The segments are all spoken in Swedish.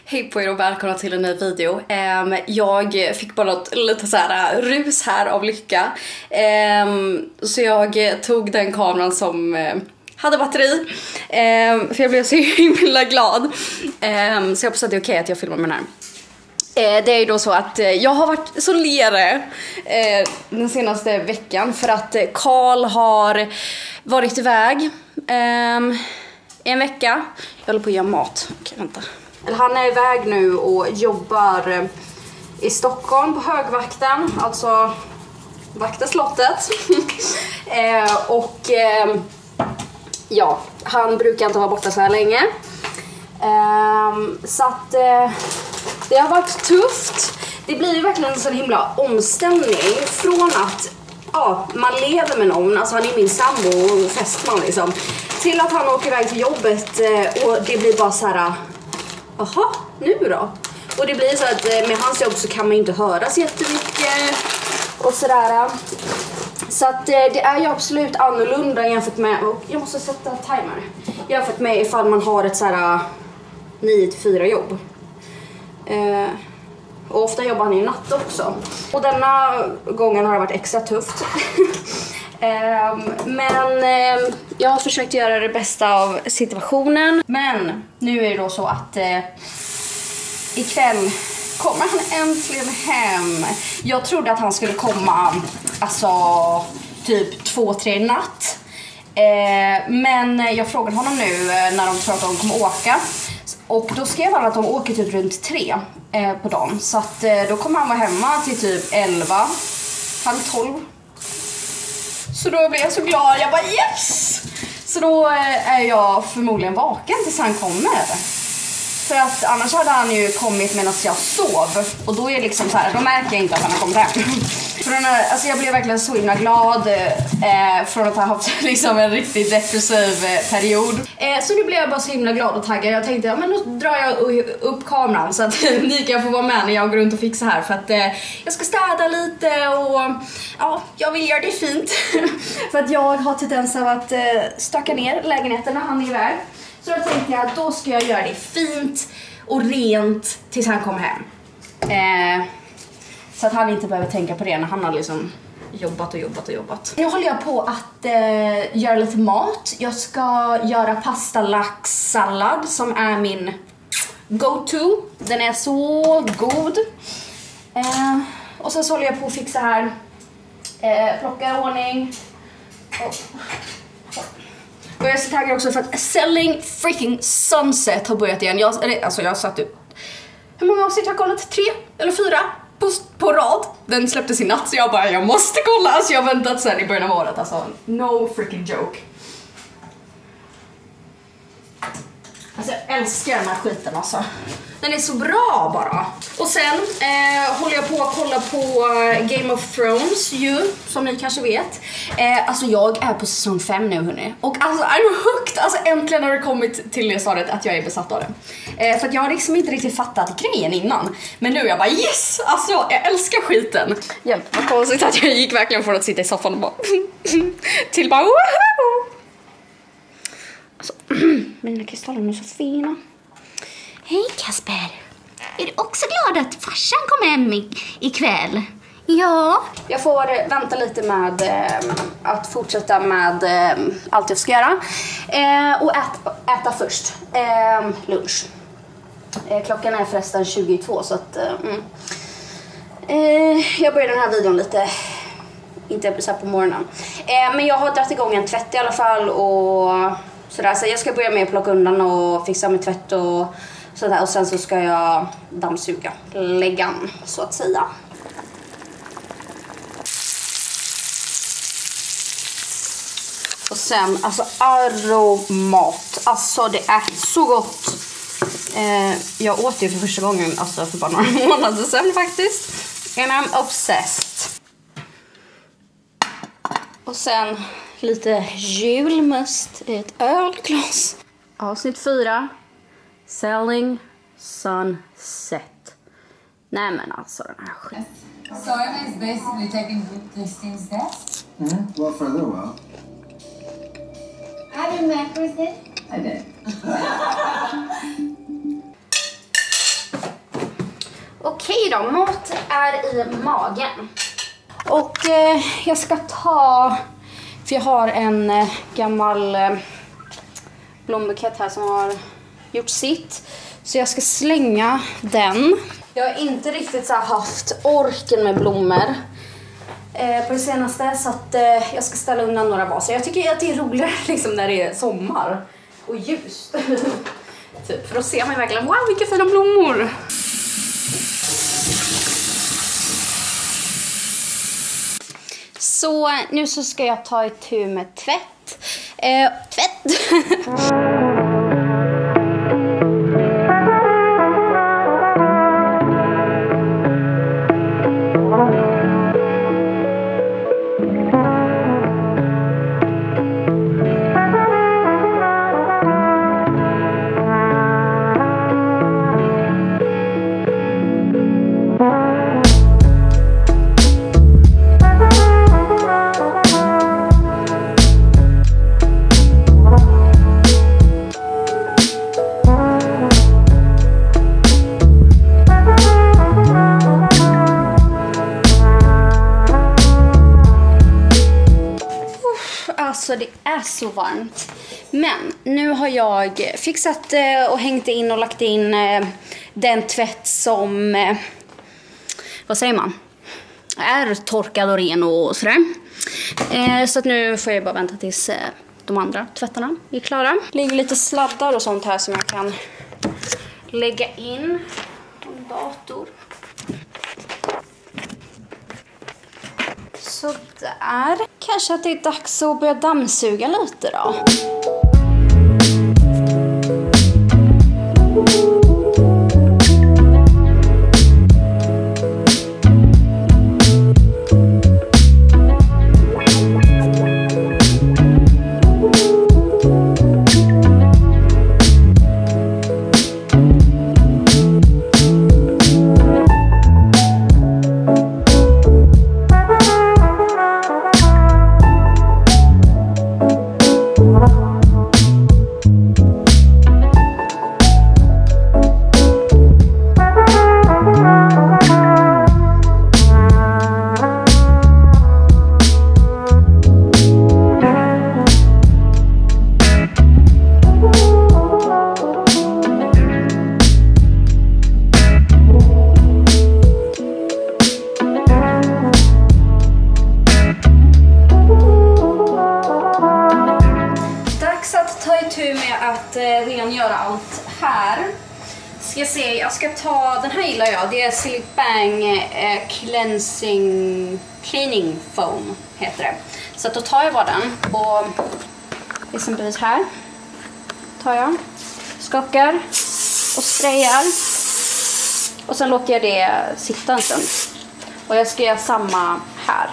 Hej på er och välkomna till en ny video. Jag fick bara lite så här rus här av lycka. Så jag tog den kameran som hade batteri. För jag blev så himla glad. Så jag hoppas att det är okej att jag filmar med den här. Det är ju då så att jag har varit så lere den senaste veckan för att Karl har varit iväg en vecka. Jag håller på att göra mat. Okej, vänta. Han är iväg nu och jobbar i Stockholm på högvakten, alltså vakta slottet. Ja, han brukar inte vara borta så här länge. Så att det har varit tufft. Det blir ju verkligen en sån himla omställning från att man lever med någon, alltså han är min sambo och fästman liksom, till att han åker iväg till jobbet och det blir bara så här. Jaha, nu då? Och det blir så att med hans jobb så kan man inte höras jättemycket och sådär. Så att det är ju absolut annorlunda jämfört med, och jag måste sätta timer, jämfört med ifall man har ett såhär 9-4 jobb. Och ofta jobbar han i natt också. Och denna gången har det varit extra tufft. Men jag har försökt göra det bästa av situationen. Men nu är det då så att ikväll kommer han äntligen hem. Jag trodde att han skulle komma alltså typ 2-3 natt. Men jag frågade honom nu när de tror att de kommer åka. Och då skrev han att de åker typ runt 3 på dagen. Så att då kommer han vara hemma till typ 11, halv 12. Så då blev jag så glad, jag bara yes! Så då är jag förmodligen vaken tills han kommer. För att annars hade han ju kommit medan jag sov. Och då är det liksom så här, då märker jag inte att han har kommit hem. Alltså jag blev verkligen så himla glad från att ha haft liksom en riktigt depressiv period. Så nu blev jag bara så himla glad och taggad. Jag tänkte, ja men då drar jag upp kameran så att ni kan få vara med när jag går runt och fixar här. För att jag ska städa lite och ja, jag vill göra det fint. För att jag har tendens av att stöka ner lägenheten när han är iväg. Så då tänkte jag att då ska jag göra det fint och rent tills han kommer hem. Så att han inte behöver tänka på det när han har liksom jobbat. Nu håller jag på att göra lite mat. Jag ska göra pasta laxsallad som är min go-to. Den är så god. Och sen så håller jag på att fixa här. Plocka i ordning. Och jag är så taggad också för att Selling freaking Sunset har börjat igen. Jag satt ut. Hur många avsnitt har jag kollat? 3 eller 4 på rad. Den släpptes i natt så jag måste kolla. Så jag har väntat sen i början av året. Alltså, no freaking joke. Alltså jag älskar den här skiten alltså. Den är så bra bara. Och sen håller jag på att kolla på Game of Thrones ju, som ni kanske vet. Alltså jag är på säsong 5 nu hörni. Och alltså I'm hooked. Alltså äntligen har det kommit till det stadiet att jag är besatt av det. För att jag har liksom inte riktigt fattat grejen innan. Men nu är jag bara yes! Alltså jag älskar skiten. Hjälp, vad konstigt att jag gick verkligen från att sitta i soffan och bara till bara woho! Alltså, mina kristaller är så fina. Hej Kasper, är du också glad att farsan kommer hem ikväll? Ja. Jag får vänta lite med att fortsätta med allt jag ska göra. Och äta först. Lunch. Klockan är förresten 22 så att jag börjar den här videon lite, inte så här på morgonen. Men jag har dragit igång en tvätt i alla fall och sådär. Så jag ska börja med att plocka undan och fixa med tvätt och sådär. Och sen så ska jag dammsuga läggan så att säga. Och sen alltså aromat. Alltså det är så gott. Jag åt det för första gången alltså för bara några månader sedan faktiskt. And I'm obsessed. Och sen lite julmust i ett ölglas. Avsnitt 4. Selling Sunset. Nej men alltså den här skiten. Soil is basically taking good listings there. Well, for a little while. Have you met with it? I did. Okej då, mat är i magen. Och jag ska ta, för jag har en gammal blombukett här som har gjort sitt. Så jag ska slänga den. Jag har inte riktigt så här haft orken med blommor på det senaste, så att jag ska ställa undan några vaser. Jag tycker att det är roligare liksom när det är sommar och ljust. Typ, för då ser man verkligen, wow vilka fina blommor. Så nu så ska jag ta itu med tvätt. Tvätt! Alltså det är så varmt. Men nu har jag fixat och hängt in och lagt in den tvätt som, vad säger man, är torkad och ren och sådär. Så att nu får jag bara vänta tills de andra tvättarna är klara. Det ligger lite sladdar och sånt här som jag kan lägga in på en dator. Så där. Kanske att det är dags att börja dammsuga lite då. Rengöra allt här. Ska se, jag ska ta, den här gillar jag. Det är Silk Bang Cleaning Foam heter det. Så då tar jag bara den och exempelvis här tar jag, skakar och sprayar och sen låter jag det sitta en stund. Och jag ska göra samma här.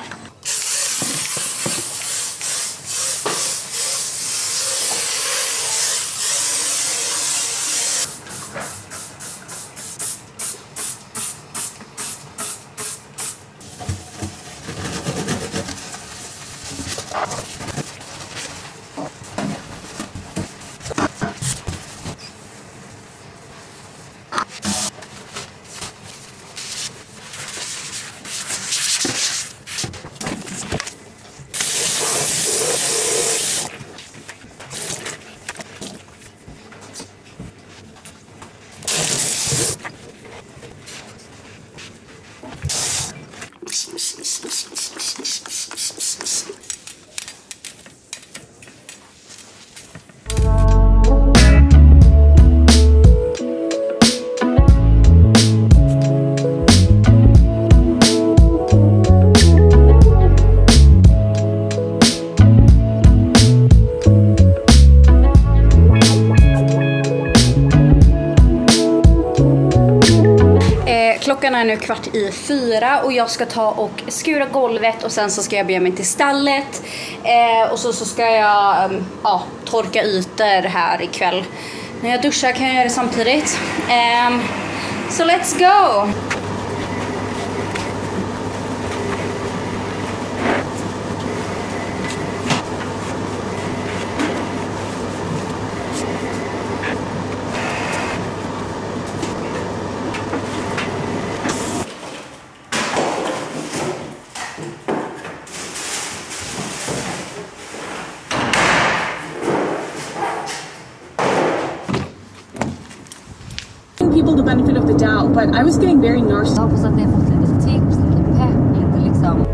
Klockan är nu 3:15 och jag ska ta och skura golvet och sen så ska jag bege mig till stallet och så ska jag torka ytor här ikväll. När jag duschar kan jag göra det samtidigt. So let's go! people the benefit of the doubt, but I was getting very nauseous. Jag hoppas att ni har fått lite tips, lite pepp, lite liksom.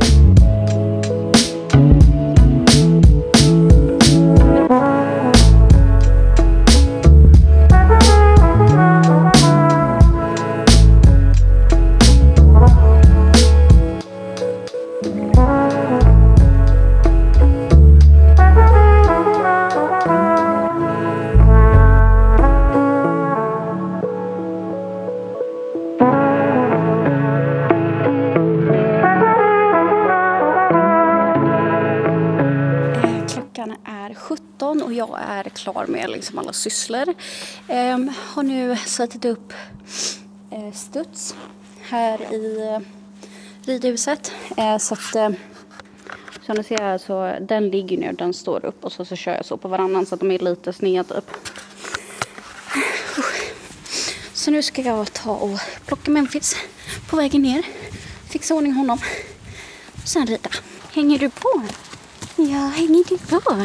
Är 17 och jag är klar med liksom alla sysslor. Har nu satt upp studs här i ridhuset. Så att som ni ser här, så den ligger nu, den står upp och så kör jag så på varannan så att de är lite sned upp. Så nu ska jag ta och plocka Memphis på vägen ner. Fixa ordning honom. Och sen rida. Hänger du på? Ja, hänger du på?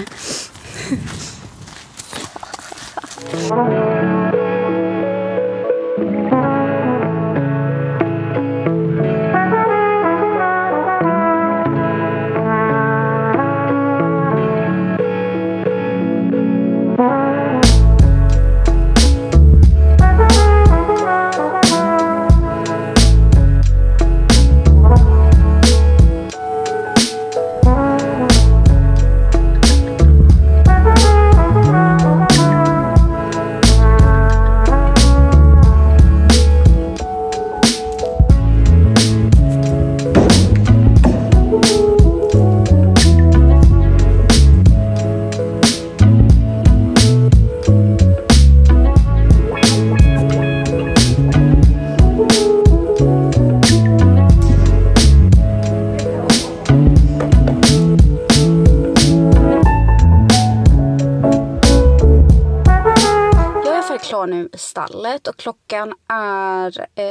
Klar nu i stallet och klockan är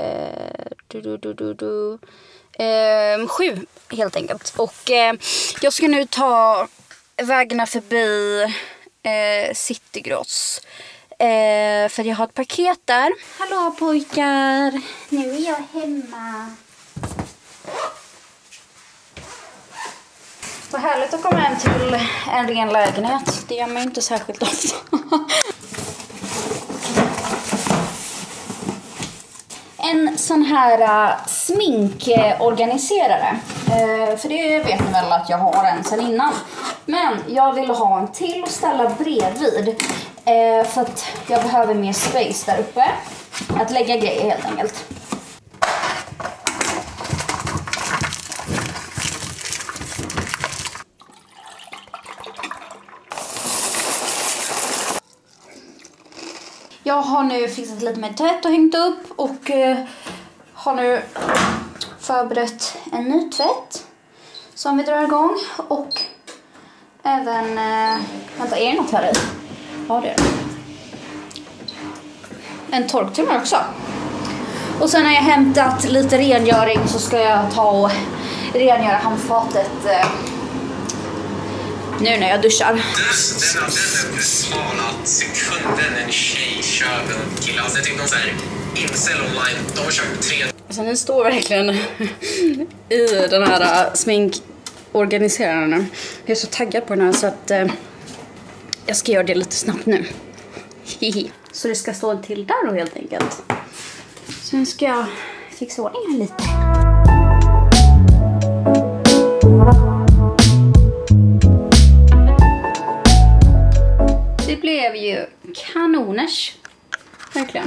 7 helt enkelt. Och jag ska nu ta vägarna förbi Citygross. För jag har ett paket där. Hallå pojkar, nu är jag hemma. Vad härligt att komma hem till en ren lägenhet. Det gör mig inte särskilt ofta. En sån här sminkorganiserare. För det vet ni väl att jag har en sedan innan. Men jag ville ha en till att ställa bredvid. För att jag behöver mer space där uppe. Att lägga grejer helt enkelt. Jag har nu fixat lite med tvätt och hängt upp och har nu förberett en ny tvätt som vi drar igång och även, vänta, är det något här i? Ja, det är det. En torktumlare också. Och sen har jag hämtat lite rengöring så ska jag ta och rengöra handfatet nu när jag duschar. Den brutala sekunden en tjej kör en kille. Alltså jag tyckte de så här incel online, de har kört 3. Alltså den står verkligen i den här sminkorganiseraren. Jag är så taggad på den här så att jag ska göra det lite snabbt nu. Så det ska stå en till där då helt enkelt. Sen ska jag fixa ordning här lite. Det blev ju kanoners. Verkligen.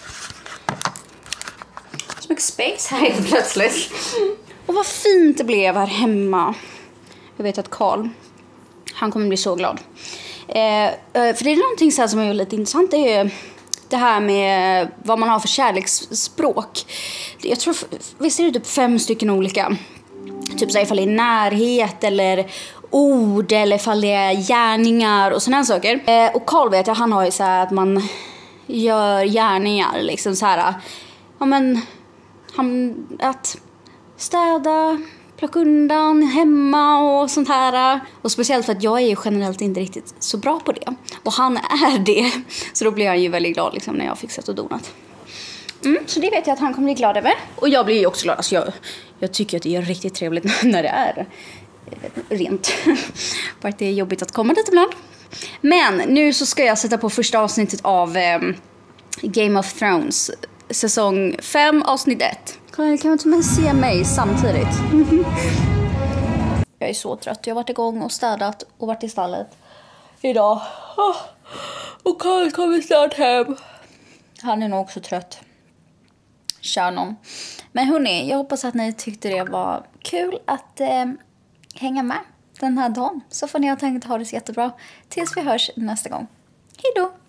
Så mycket space här helt plötsligt. Och vad fint det blev här hemma. Jag vet att Carl, han kommer bli så glad. För det är någonting så här som är lite intressant. Det är det här med vad man har för kärleksspråk. Jag tror, visst är det typ 5 stycken olika. Typ så här, ifall det är närhet eller ord eller ifall det är gärningar och sådana saker. Och Carl vet jag, han har ju så här att man gör gärningar liksom så här. Ja men att städa, plocka undan hemma och sånt här. Och speciellt för att jag är ju generellt inte riktigt så bra på det. Och han är det. Så då blir jag ju väldigt glad liksom, när jag har fixat och donat. Så det vet jag att han kommer bli glad över. Och jag blir ju också glad. Alltså jag tycker att det är riktigt trevligt när det är rent. Bara att det är jobbigt att komma dit ibland. Men nu så ska jag sätta på första avsnittet av Game of Thrones. Säsong 5, avsnitt 1. Kan man inte med se mig samtidigt? Jag är så trött. Jag har varit igång och städat och varit i stallet idag. Och Karl kommer snart hem. Han är nog också trött. Kör någon. Men hörni, jag hoppas att ni tyckte det var kul att hänga med den här dagen. Så får ni ha tänkt ha det så jättebra. Tills vi hörs nästa gång. Hej då!